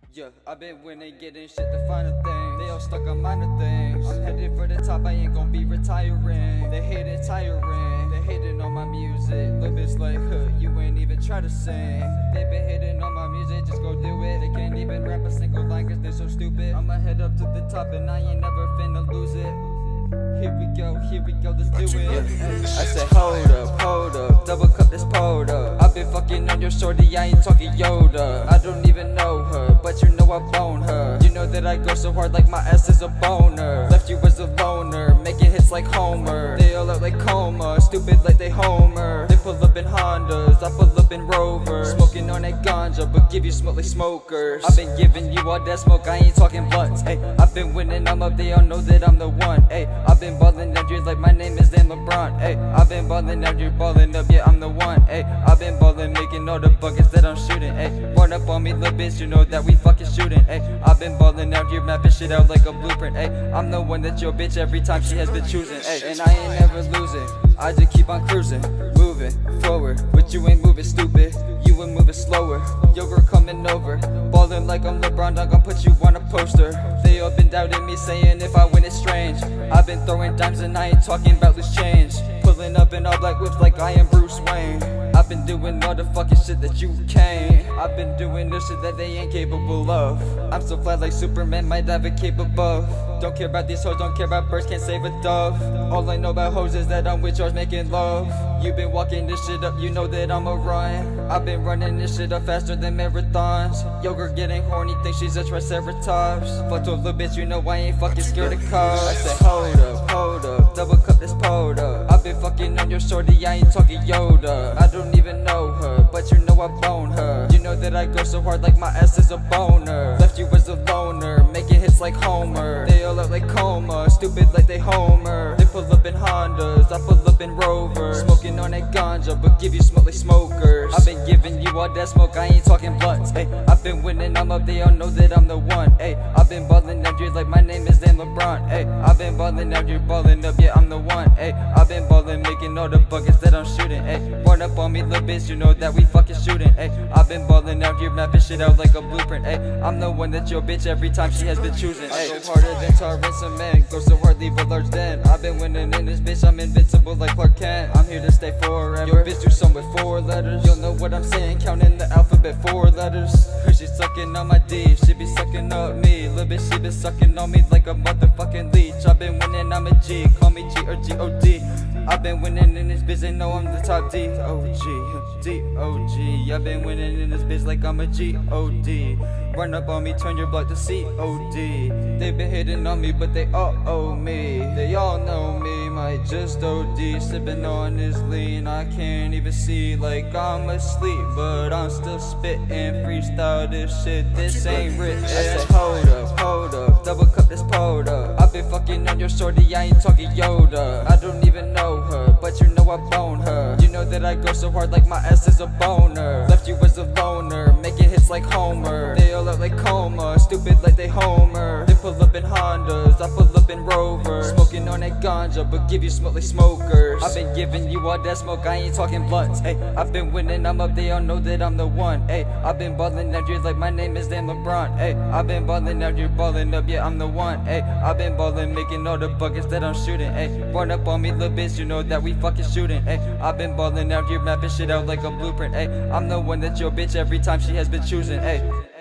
Yeah, I've been winning, getting shit to find a thing. They all stuck on minor things. I'm headed for the top, I ain't gon' be retiring. They hating tiring, they hating on my music. Little bitch like, you ain't even try to sing. They been hating on my music, just go do it. They can't even rap a single line cause they're so stupid. I'ma head up to the top and I ain't never finna lose it. Here we go, let's do it. I said hold up, double cup this powder. I've been fucking on your shorty, I ain't talking Yoda. I don't even know her, but you know I bone her. You know that I go so hard like my ass is a boner. Left you as a loner, making hits like Homer. They all look like coma, stupid like they Homer. They pull up in Hondas, I pull up in Rovers. Smoking on that ganja, but give you smoke like smokers. I've been giving you all that smoke, I ain't talking blunts. Ay, I've been winning, I'm up, they all know that I'm the one. Ay, I've been ballin' up, you're like my name is Dan LeBron. Ay, I've been ballin' up, you're ballin' up, yeah I'm the one. Ay, I've been ballin', making all the buckets that I'm shooting. Ay, run up on me, little bitch, you know that we fucking shooting. Ay, I've been ballin' out, you're mapping shit out like a blueprint. Ay, I'm the one that your bitch every time she has been choosing. Ay, and I ain't never losing, I just keep on cruising, moving forward. But you ain't moving, stupid, you ain't moving slower. Yo, girl coming over, ballin' like I'm LeBron, I'm gonna put you on a poster. They all been doubting me, saying if I win it's strange. I've been throwing dimes and I ain't talking about loose change. Pulling up in all black whips like I am Bruce Wayne. I've been doing all the fucking shit that you can't. I've been doing this shit that they ain't capable of. I'm so fly like Superman, might have a cape above. Don't care about these hoes, don't care about birds, can't save a dove. All I know about hoes is that I'm with yours making love. You been walking this shit up, you know that I'ma run. I've been running this shit up faster than marathons. Yo, girl getting horny, think she's a triceratops. Fuck to a little bitch, you know I ain't fucking scared of cops. I said hold up, double cup this powder. I've been fucking on your shorty, I ain't talking Yoda. I don't even know her, but you know I bone her. You know that I go so hard like my ass is a boner. Left you as a loner, making hits like Homer. They all look like coma, stupid like they Homer. They pull up in Hondas, I pull up in Rovers. Smoking on that ganja, but give you smoke like smokers. I've been giving you all that smoke, I ain't talking blunts. Ay, I've been winning, I'm up, they all know that I'm the one. Ay, I've been ballin' out, you're like my name is Dan LeBron. Ay, I've been ballin' out, you're ballin' up, yeah I'm the one. Ay, I've been ballin', making all the buckets that I'm shooting. Ay, run up on me, little bitch, you know that we fucking shooting. Ay, I've been ballin' out, you're mapping shit out like a blueprint. Ay, I'm the one that your bitch every time she has been choosing. Ay, I go harder than Taurus and man, go so hard, leave a large den. I've been winning in this bitch, I'm invincible like Clark Kent. I'm here to stay forever. Your bitch do some with 4 letters. You'll know what I'm saying, counting the alphabet 4 letters. Cause she's sucking on my D, she be sucking up me. Little bitch, she been sucking on me like a motherfucking leech. I've been winning, I'm a G, call me G or G-O-D. I've been winning in this bitch, they know I'm the top D-O-G, D-O-G. I've been winning in this bitch like I'm a G-O-D. Run up on me, turn your block to C-O-D. They been hitting on me, but they all owe me. They all know me, might just O-D. Sipping on this lean, I can't even see like I'm asleep. But I'm still spitting, freestyle this shit, this ain't rich. I said hold up, double cup this powder. I've been fucking on your shorty, I ain't talking Yoda. I don't even know her, but you know I bone her. You know that I go so hard like my ass is a boner. Left you as a loner, making hits like Homer. They all look like coma, stupid like they Homer. They pull up in Hondas, I pull up in Rovers. Smoking on that ganja, but give you smoke like smokers. I've been giving you all that smoke, I ain't talking blunts. Ay, I've been winning, I'm up, they all know that I'm the one. Ay, I've been ballin' out, you're like my name is Dan LeBron. Ay, I've been ballin' out, you're ballin' up, yeah I'm the one. Ay, I've been ballin', making all the buckets that I'm shooting. Ay, run up on me, little bitch, you know that we fucking shooting. Ay, I've been ballin' out, you're mapping shit out like a blueprint. Ay, I'm the one that your bitch every time she has been choosing. Ay.